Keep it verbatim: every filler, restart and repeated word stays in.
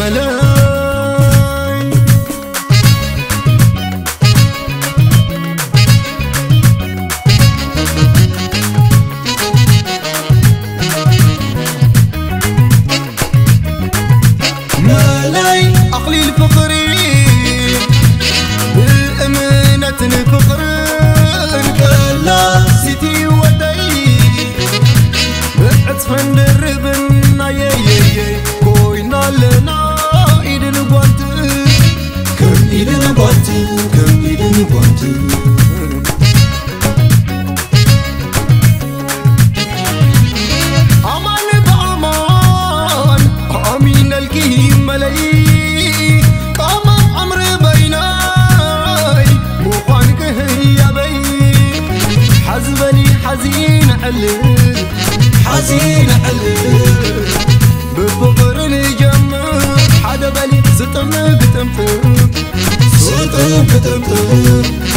ملاي عقلي الفقري بالأمانة الفقر كلا سيتي ودي بعد فندربنا يا يا كوينا لنا إيدنا بوانت كم إيدنا بوانت كم إيدنا بوانت أمان بأمان أمين الكيم ملاي أمان أمر بيناي مقانك هيا بي حزبني حزين علي حزين علي بفقر نجمع حدا بالي ستم بتمتم ستم بتمتم